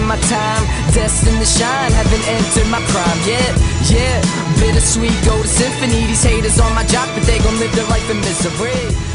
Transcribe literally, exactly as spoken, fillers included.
my time, destined to shine, haven't entered my prime yet. Yeah, bittersweet golden symphony. These haters on my jock, but they gon' live their life in misery.